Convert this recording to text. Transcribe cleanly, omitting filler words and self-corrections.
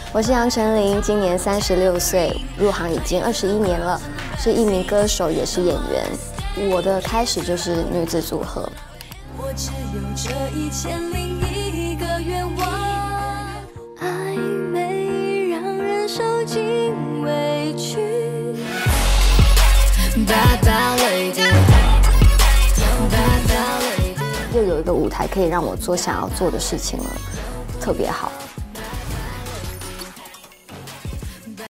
我是杨丞琳，今年36岁，入行已经21年了，是一名歌手，也是演员。我的开始就是女子组合。我只有这1001个愿望，暧昧让人受尽委屈。又有一个舞台可以让我做想要做的事情了，特别好。